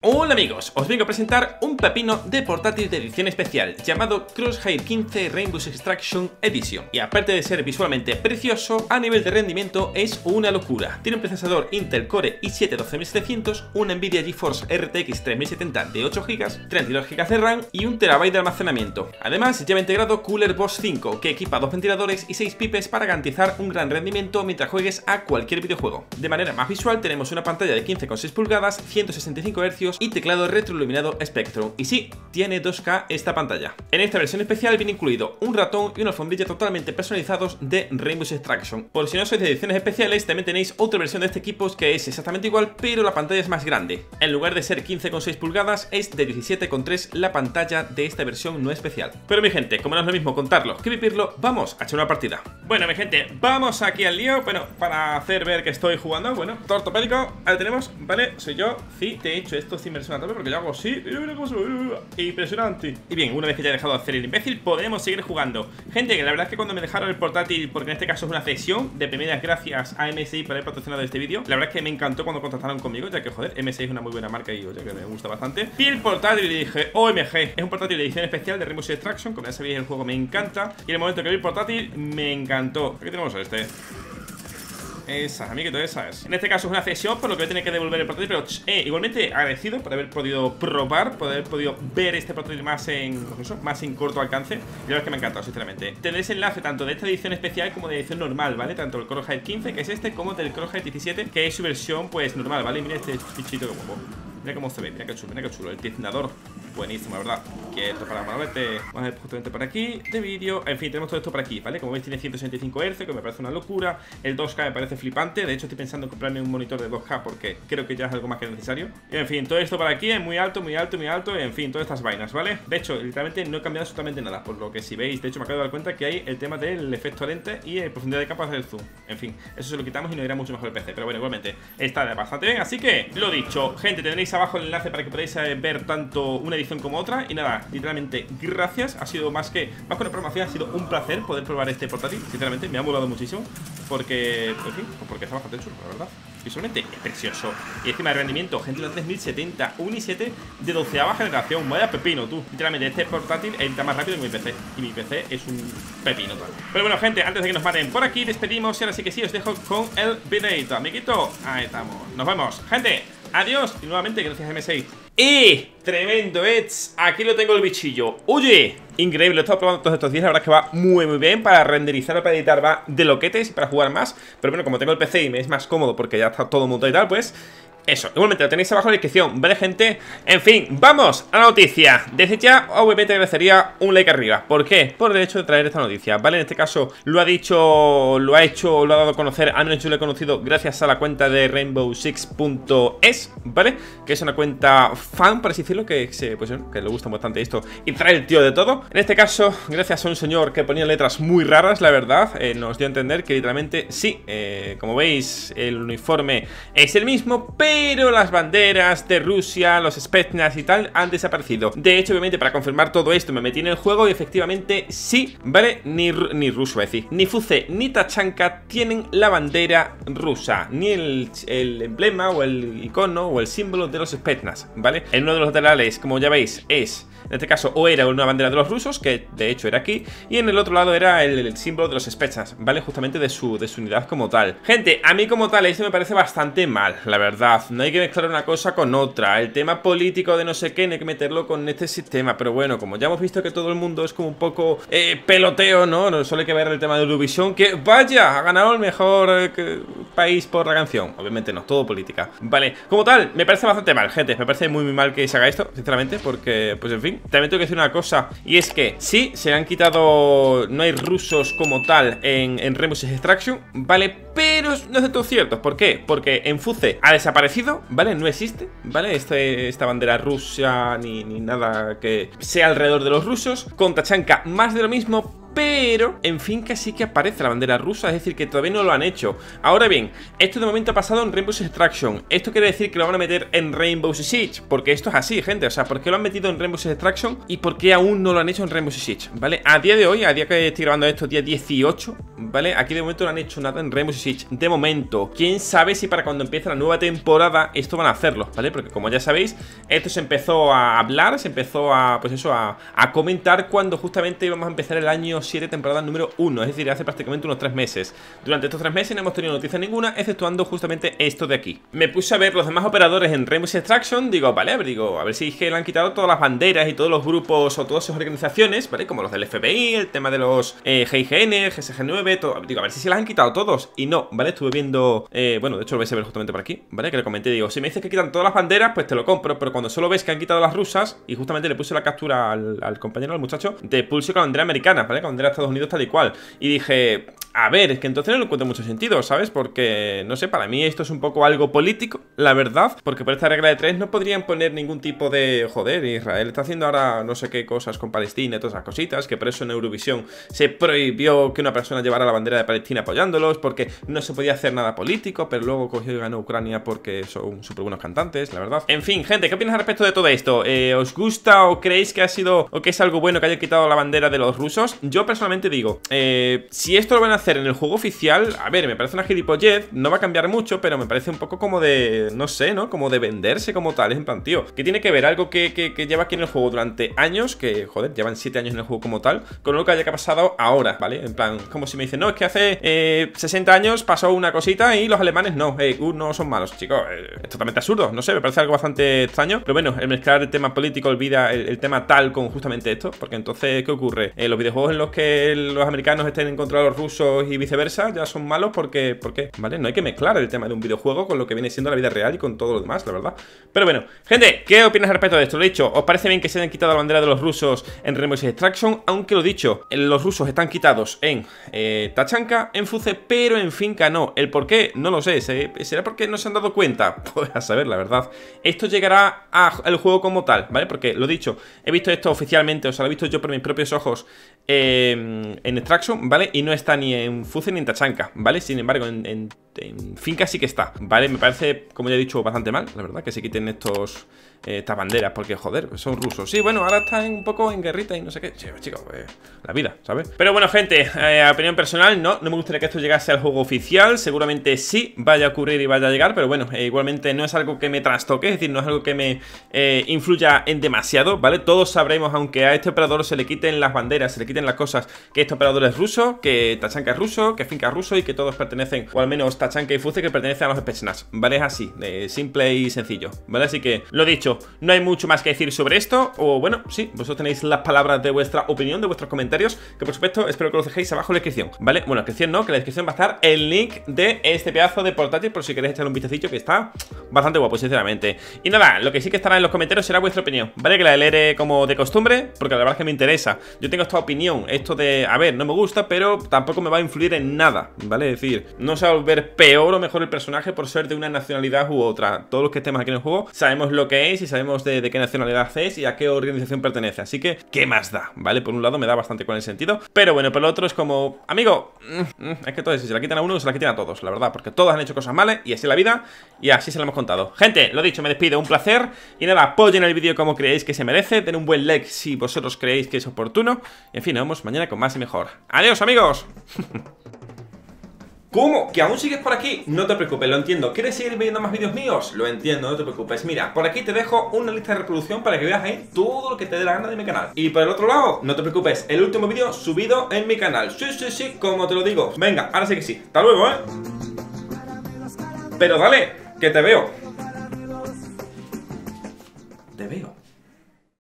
Hola amigos, os vengo a presentar un pepino de portátil de edición especial llamado Crosshair 15 Rainbow Extraction Edition. Y aparte de ser visualmente precioso, a nivel de rendimiento es una locura. Tiene un procesador Intel Core i7 12700, una Nvidia GeForce RTX 3070 de 8 GB, 32 GB de RAM y 1 TB de almacenamiento. Además lleva integrado Cooler Boss 5, que equipa 2 ventiladores y 6 pipes para garantizar un gran rendimiento mientras juegues a cualquier videojuego. De manera más visual tenemos una pantalla de 15,6 pulgadas, 165 Hz y teclado retroiluminado Spectrum. Y sí, tiene 2K esta pantalla. En esta versión especial viene incluido un ratón y una alfombilla totalmente personalizados de Rainbow Extraction. Por si no sois de ediciones especiales, también tenéis otra versión de este equipo que es exactamente igual, pero la pantalla es más grande. En lugar de ser 15,6 pulgadas, es de 17,3 la pantalla de esta versión no especial. Pero mi gente, como no es lo mismo contarlo que vivirlo, vamos a echar una partida. Bueno mi gente, vamos aquí al lío. Bueno, para hacer ver que estoy jugando, bueno, todo ortopédico, ahí tenemos, vale, soy yo. Sí, te he hecho esto sin versión a tope porque yo hago así, mira cómo impresionante. Y bien, una vez que ya he dejado de hacer el imbécil, podemos seguir jugando. Gente, que la verdad es que cuando me dejaron el portátil, porque en este caso es una cesión, de primeras gracias a MSI por haber patrocinado este vídeo, la verdad es que me encantó cuando contactaron conmigo, ya que joder, MSI es una muy buena marca y oye, que me gusta bastante. Vi el portátil y dije, OMG, es un portátil de edición especial de Rainbow Extraction, como ya sabéis el juego me encanta. Y en el momento que vi el portátil, me encantó. Aquí tenemos este. Esa, amiguito, esa es. En este caso es una cesión, por lo que voy a tener que devolver el portátil. Pero igualmente agradecido por haber podido probar, por haber podido ver este portátil más en, pues eso, más en corto alcance. Y la verdad es que me ha encantado, sinceramente. Tendréis enlace tanto de esta edición especial como de edición normal, ¿vale? Tanto el Crosshair 15, que es este, como del Crosshair 17, que es su versión, pues, normal, ¿vale? Mira este bichito que guapo. Mira cómo se ve, mira qué chulo. El tiznador, buenísimo, la verdad. Quieto para moverte. Vamos a ver justamente por aquí, de vídeo. En fin, tenemos todo esto por aquí, ¿vale? Como veis tiene 165 Hz, que me parece una locura. El 2K me parece flipante. De hecho estoy pensando en comprarme un monitor de 2K porque creo que ya es algo más que necesario. Y en fin, todo esto por aquí es muy alto. Y en fin, todas estas vainas, ¿vale? De hecho, literalmente no he cambiado absolutamente nada. Por lo que si veis, de hecho me acabo de dar cuenta que hay el tema del efecto lente y profundidad de capas del zoom. En fin, eso se lo quitamos y nos irá mucho mejor el PC. Pero bueno, igualmente está bastante bien. Así que, lo dicho, gente, tendréis abajo el enlace para que podáis ver tanto una edición como otra. Y nada, literalmente gracias. Ha sido más que una programación, ha sido un placer poder probar este portátil. Sinceramente me ha molado muchísimo. Porque, en fin, porque está bastante chulo, la verdad. Visualmente es precioso. Y encima de rendimiento, gente, una 3070, un i7 de 12ª generación. Vaya pepino, tú. Literalmente este portátil edita más rápido que mi PC. Y mi PC es un pepino tal. Pero bueno, gente, antes de que nos maten por aquí, despedimos. Y ahora sí que sí, os dejo con el videito, amiguito. Ahí estamos, nos vemos, gente. Adiós, y nuevamente gracias a MSI. ¡Y! Tremendo, aquí lo tengo el bichillo. ¡Oye! Increíble, lo he estado probando todos estos días. La verdad es que va muy bien para renderizar o para editar. Va de loquetes y para jugar más. Pero bueno, como tengo el PC y me es más cómodo porque ya está todo montado y tal, pues eso, igualmente lo tenéis abajo en la descripción, ¿vale, gente? En fin, vamos a la noticia. Desde ya, obviamente agradecería un like arriba. ¿Por qué? Por el hecho de traer esta noticia, ¿vale? En este caso, lo ha dado a conocer, al menos yo lo he conocido gracias a la cuenta de Rainbow6.es, ¿vale? Que es una cuenta fan, por así decirlo, que le gusta bastante esto y trae el tío de todo. En este caso, gracias a un señor que ponía letras muy raras, la verdad, nos dio a entender que literalmente, sí, como veis, el uniforme es el mismo, pero las banderas de Rusia, los Spetsnaz y tal han desaparecido. De hecho, obviamente, para confirmar todo esto me metí en el juego y efectivamente sí, ¿vale? Ni ruso, es decir, ni Fuze ni Tachanka tienen la bandera rusa, ni el emblema o el icono o el símbolo de los Spetsnaz, ¿vale? En uno de los laterales, como ya veis, es, en este caso, o era una bandera de los rusos, que de hecho era aquí, y en el otro lado era el símbolo de los Spetsnaz, ¿vale? Justamente de su unidad como tal. Gente, a mí como tal esto me parece bastante mal, la verdad. No hay que mezclar una cosa con otra. El tema político de no sé qué no hay que meterlo con este sistema. Pero bueno, como ya hemos visto que todo el mundo es como un poco peloteo, ¿no? Solo hay que ver el tema de Eurovisión, que vaya, ha ganado el mejor país por la canción. Obviamente no, todo política. Vale, como tal, me parece bastante mal, gente. Me parece muy mal que se haga esto, sinceramente, porque, pues en fin, también tengo que decir una cosa. Y es que, sí, se han quitado, no hay rusos como tal en Rainbow Extraction, ¿vale? Pero no es de todo cierto. ¿Por qué? Porque en Fuze ha desaparecido, ¿vale? No existe, ¿vale? Esta bandera rusa ni nada que sea alrededor de los rusos. Con Tachanka más de lo mismo, pero en Finca sí que aparece la bandera rusa, es decir, que todavía no lo han hecho. Ahora bien, esto de momento ha pasado en Rainbow Six Extraction. Esto quiere decir que lo van a meter en Rainbow Six Siege, porque esto es así, gente. O sea, ¿por qué lo han metido en Rainbow Six Extraction y por qué aún no lo han hecho en Rainbow Six Siege? ¿Vale? A día de hoy, a día que estoy grabando esto, día 18, ¿vale? Aquí de momento no han hecho nada en Rainbow Six Siege. De momento, quién sabe si para cuando empiece la nueva temporada esto van a hacerlo, ¿vale? Porque como ya sabéis, esto se empezó a hablar, se empezó a, pues eso, a comentar cuando justamente íbamos a empezar el año 7, temporada número 1, es decir, hace prácticamente unos 3 meses. Durante estos 3 meses no hemos tenido noticia ninguna, exceptuando justamente esto de aquí. Me puse a ver los demás operadores en Rainbow Six Extraction, digo, vale, a ver si es que le han quitado todas las banderas y todos los grupos o todas esas organizaciones, ¿vale? Como los del FBI, el tema de los GIGN, GSG9, todo. Digo, a ver si se las han quitado todos. Y no, ¿vale? Estuve viendo, bueno, de hecho lo vais a ver justamente por aquí, ¿vale? Que le comenté, digo, si me dices que quitan todas las banderas, pues te lo compro, pero cuando solo ves que han quitado las rusas, y justamente le puse la captura al compañero, al muchacho, te pulso con la bandera americana, ¿vale? Con la bandera de Estados Unidos tal y cual. Y dije, a ver, es que entonces no le encuentro mucho sentido, ¿sabes? Porque, no sé, para mí esto es un poco algo político, la verdad. Porque por esta regla de 3 no podrían poner ningún tipo de, joder, Israel está haciendo ahora no sé qué cosas con Palestina y todas esas cositas, que por eso en Eurovisión se prohibió que una persona llevara la bandera de Palestina apoyándolos, porque no se podía hacer nada político, pero luego cogió y ganó Ucrania porque son súper buenos cantantes, la verdad. En fin, gente, ¿qué opinas al respecto de todo esto? ¿Os gusta o creéis que ha sido, o que es algo bueno que hayan quitado la bandera de los rusos? Yo personalmente digo, si esto lo van a hacer en el juego oficial, a ver, me parece una gilipollez, no va a cambiar mucho, pero me parece un poco como de, no sé, ¿no? Como de venderse como tal, es en plan, tío, ¿qué tiene que ver algo que lleva aquí en el juego durante años, que, joder, llevan 7 años en el juego como tal, con lo que haya pasado ahora, ¿vale? En plan, como si me dicen, no, es que hace 60 años pasó una cosita y los alemanes no, no son malos, chicos, es totalmente absurdo, no sé, me parece algo bastante extraño, pero bueno, el mezclar el tema político olvida el tema tal con justamente esto, porque entonces, ¿qué ocurre? Los videojuegos en los que los americanos estén en contra de los rusos y viceversa ya son malos porque, ¿por qué? ¿Vale? No hay que mezclar el tema de un videojuego con lo que viene siendo la vida real y con todo lo demás, la verdad. Pero bueno, gente, ¿qué opinas al respecto de esto? Lo he dicho, ¿os parece bien que se hayan quitado la bandera de los rusos en Rainbow Six Extraction? Aunque lo dicho, los rusos están quitados en Tachanka, en Fuze, pero en Finca no. ¿El por qué? No lo sé. ¿Será porque no se han dado cuenta? Pues a saber, la verdad. Esto llegará al juego como tal, ¿vale? Porque lo dicho, he visto esto oficialmente, o sea, lo he visto yo por mis propios ojos en Extraction, ¿vale? Y no está ni en Fuze ni en Tachanka, ¿vale? Sin embargo, en Finca sí que está, ¿vale? Me parece, como ya he dicho, bastante mal, la verdad, que se quiten estas banderas, porque, joder, son rusos. Sí, bueno, ahora están un poco en guerrita y no sé qué. Chicos, la vida, ¿sabes? Pero bueno, gente, opinión personal, no me gustaría que esto llegase al juego oficial. Seguramente sí vaya a ocurrir y vaya a llegar, pero bueno, igualmente no es algo que me trastoque, es decir, no es algo que me influya en demasiado, ¿vale? Todos sabremos, aunque a este operador se le quiten las banderas, se le quiten las cosas, que este operador es ruso, que Tachanka es ruso, que Finca es ruso y que todos pertenecen, o al menos Tachanka y Fuze, que pertenecen a los Spetsnaz, ¿vale? Es así, simple y sencillo, ¿vale? Así que, lo dicho, no hay mucho más que decir sobre esto. O bueno, sí, vosotros tenéis las palabras de vuestra opinión, de vuestros comentarios, que por supuesto espero que los dejéis abajo en la descripción, ¿vale? Bueno, en la descripción no, que en la descripción va a estar el link de este pedazo de portátil, por si queréis echarle un vistacillo, que está bastante guapo, sinceramente. Y nada, lo que sí que estará en los comentarios será vuestra opinión, ¿vale? Que la leeré como de costumbre, porque la verdad es que me interesa. Yo tengo esta opinión, esto de, a ver, no me gusta, pero tampoco me va a influir en nada, ¿vale? Es decir, no se va a volver peor o mejor el personaje por ser de una nacionalidad u otra. Todos los que estemos aquí en el juego sabemos lo que es y sabemos de qué nacionalidad es y a qué organización pertenece. Así que, ¿qué más da? ¿Vale? Por un lado me da bastante con el sentido, pero bueno, por el otro es como, amigo, es que entonces si se la quitan a uno, se la quitan a todos, la verdad, porque todos han hecho cosas malas y así es la vida y así se lo hemos contado. Gente, lo dicho, me despido, un placer y nada, apoyen el vídeo como creéis que se merece, den un buen like si vosotros creéis que es oportuno y en fin, nos vemos mañana con más y mejor. ¡Adiós, amigos! ¿Cómo? ¿Que aún sigues por aquí? No te preocupes, lo entiendo. ¿Quieres seguir viendo más vídeos míos? Lo entiendo, no te preocupes. Mira, por aquí te dejo una lista de reproducción para que veas ahí todo lo que te dé la gana de mi canal. Y por el otro lado, no te preocupes, el último vídeo subido en mi canal. Sí, como te lo digo. Venga, ahora sí que sí. Hasta luego, Pero dale, que te veo. Te veo.